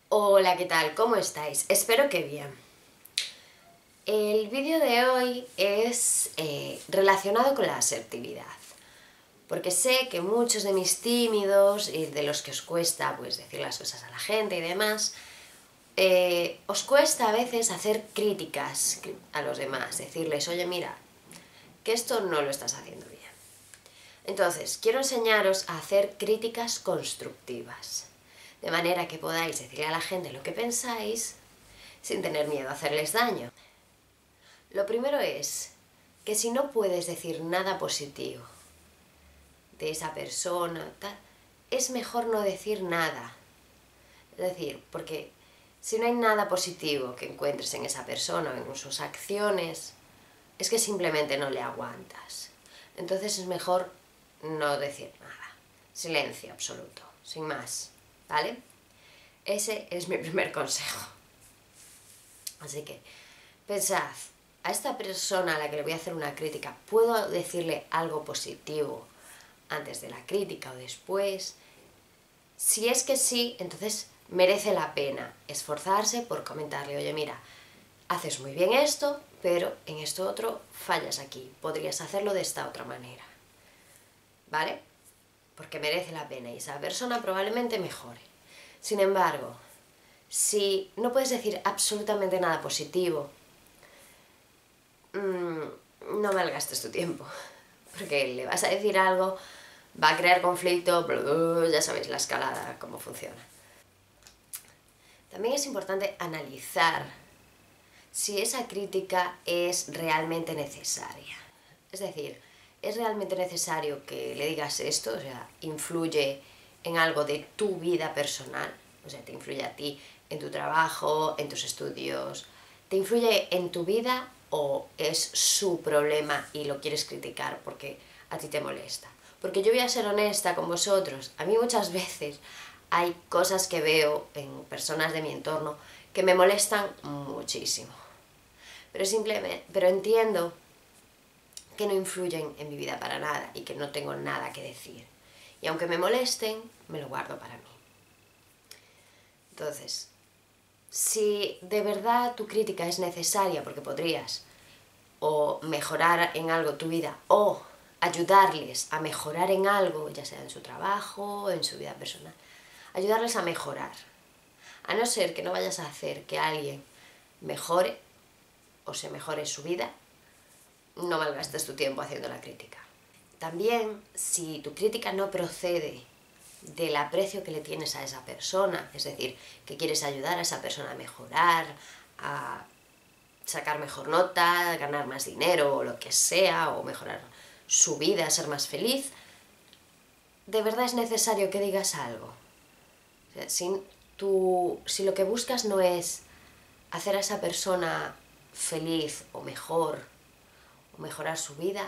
Hola, ¿qué tal? ¿Cómo estáis? Espero que bien. El vídeo de hoy es relacionado con la asertividad, porque sé que muchos de mis tímidos y de los que os cuesta pues, decir las cosas a la gente y demás, os cuesta a veces hacer críticas a los demás, decirles, oye, mira, que esto no lo estás haciendo bien. Entonces, quiero enseñaros a hacer críticas constructivas, de manera que podáis decirle a la gente lo que pensáis sin tener miedo a hacerles daño. Lo primero es que si no puedes decir nada positivo de esa persona, tal, es mejor no decir nada. Es decir, porque si no hay nada positivo que encuentres en esa persona o en sus acciones, es que simplemente no le aguantas. Entonces es mejor no decir nada. Silencio absoluto, sin más, ¿vale? Ese es mi primer consejo. Así que, pensad, a esta persona a la que le voy a hacer una crítica, ¿puedo decirle algo positivo antes de la crítica o después? Si es que sí, entonces merece la pena esforzarse por comentarle, oye, mira, haces muy bien esto, pero en esto otro fallas aquí, podrías hacerlo de esta otra manera, ¿vale? Porque merece la pena y esa persona probablemente mejore. Sin embargo, si no puedes decir absolutamente nada positivo, no malgastes tu tiempo, porque le vas a decir algo, va a crear conflicto, ya sabéis la escalada, cómo funciona. También es importante analizar si esa crítica es realmente necesaria. Es decir, ¿es realmente necesario que le digas esto? O sea, ¿influye en algo de tu vida personal? O sea, ¿te influye a ti en tu trabajo, en tus estudios? ¿Te influye en tu vida o es su problema y lo quieres criticar porque a ti te molesta? Porque yo voy a ser honesta con vosotros. A mí muchas veces hay cosas que veo en personas de mi entorno que me molestan muchísimo. Pero entiendo que no influyen en mi vida para nada y que no tengo nada que decir. Y aunque me molesten, me lo guardo para mí. Entonces, si de verdad tu crítica es necesaria porque podrías o mejorar en algo tu vida o ayudarles a mejorar en algo, ya sea en su trabajo o en su vida personal, ayudarles a mejorar. A no ser que no vayas a hacer que alguien mejore o se mejore su vida, no malgastes tu tiempo haciendo la crítica. También, si tu crítica no procede del aprecio que le tienes a esa persona, es decir, que quieres ayudar a esa persona a mejorar, a sacar mejor nota, ganar más dinero o lo que sea, o mejorar su vida, ser más feliz, de verdad es necesario que digas algo. O sea, si lo que buscas no es hacer a esa persona feliz o mejor, o mejorar su vida,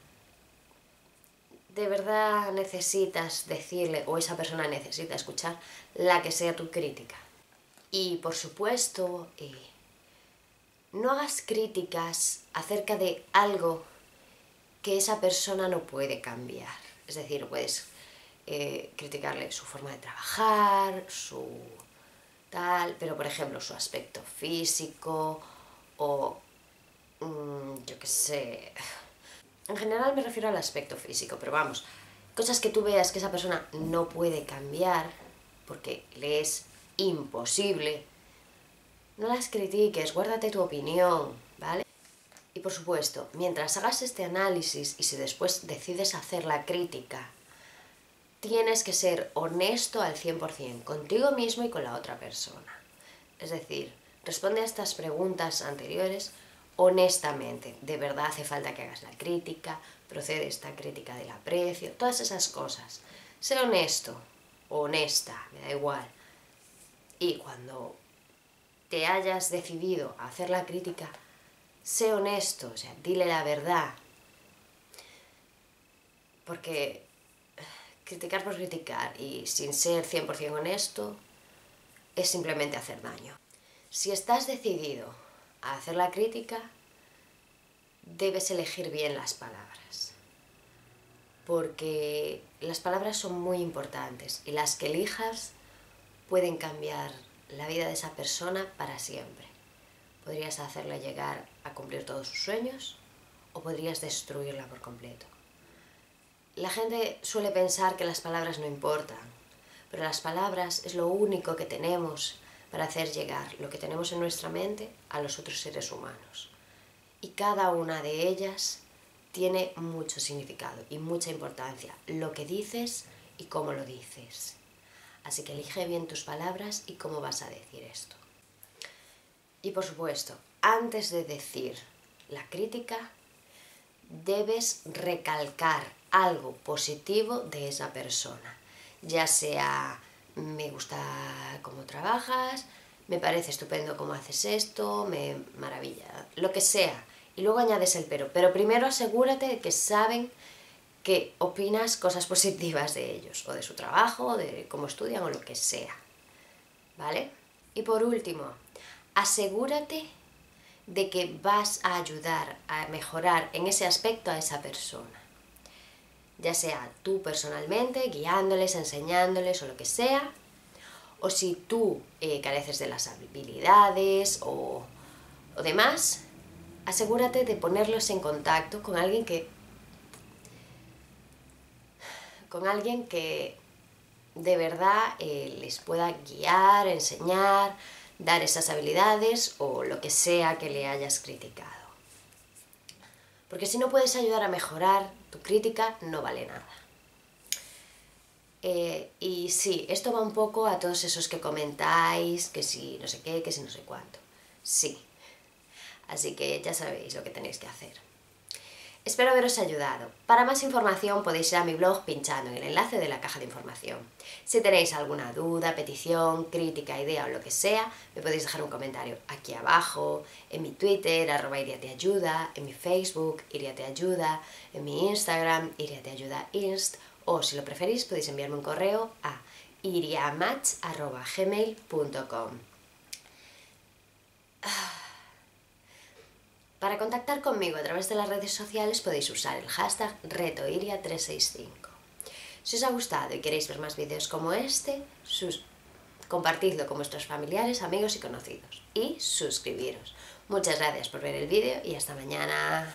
de verdad necesitas decirle, o esa persona necesita escuchar, la que sea tu crítica. Y por supuesto, no hagas críticas acerca de algo que esa persona no puede cambiar. Es decir, no puedes criticarle su forma de trabajar, su tal, pero por ejemplo su aspecto físico o yo qué sé. En general me refiero al aspecto físico, pero vamos, cosas que tú veas que esa persona no puede cambiar porque le es imposible, no las critiques, guárdate tu opinión, ¿vale? Y por supuesto, mientras hagas este análisis y si después decides hacer la crítica, tienes que ser honesto al 100% contigo mismo y con la otra persona. Es decir, responde a estas preguntas anteriores honestamente. ¿De verdad hace falta que hagas la crítica? ¿Procede esta crítica del aprecio? Todas esas cosas. Sé honesto o honesta, me da igual. Y cuando te hayas decidido a hacer la crítica, sé honesto, o sea, dile la verdad. Porque criticar por criticar y sin ser 100% honesto es simplemente hacer daño. Si estás decidido a hacer la crítica, debes elegir bien las palabras. Porque las palabras son muy importantes y las que elijas pueden cambiar la vida de esa persona para siempre. Podrías hacerla llegar a cumplir todos sus sueños o podrías destruirla por completo. La gente suele pensar que las palabras no importan, pero las palabras es lo único que tenemos para hacer llegar lo que tenemos en nuestra mente a los otros seres humanos. Y cada una de ellas tiene mucho significado y mucha importancia, lo que dices y cómo lo dices. Así que elige bien tus palabras y cómo vas a decir esto. Y por supuesto, antes de decir la crítica, debes recalcar algo positivo de esa persona. Ya sea, me gusta cómo trabajas, me parece estupendo cómo haces esto, me maravilla, lo que sea. Y luego añades el pero. Pero primero asegúrate de que saben que opinas cosas positivas de ellos, o de su trabajo, de cómo estudian, o lo que sea. ¿Vale? Y por último, asegúrate de que vas a ayudar a mejorar en ese aspecto a esa persona. Ya sea tú personalmente, guiándoles, enseñándoles o lo que sea, o si tú careces de las habilidades o demás, asegúrate de ponerlos en contacto con alguien que de verdad les pueda guiar, enseñar, dar esas habilidades o lo que sea que le hayas criticado. Porque si no puedes ayudar a mejorar, tu crítica no vale nada. Y sí, esto va un poco a todos esos que comentáis, que si no sé qué, que si no sé cuánto. Sí. Así que ya sabéis lo que tenéis que hacer. Espero haberos ayudado. Para más información podéis ir a mi blog pinchando en el enlace de la caja de información. Si tenéis alguna duda, petición, crítica, idea o lo que sea, me podéis dejar un comentario aquí abajo, en mi Twitter, @iriateayuda, en mi Facebook, iriateayuda, en mi Instagram, iriateayudainst, o si lo preferís podéis enviarme un correo a iriamatch@gmail.com. Para contactar conmigo a través de las redes sociales podéis usar el hashtag RetoIria365. Si os ha gustado y queréis ver más vídeos como este, compartidlo con vuestros familiares, amigos y conocidos. Y suscribiros. Muchas gracias por ver el vídeo y hasta mañana.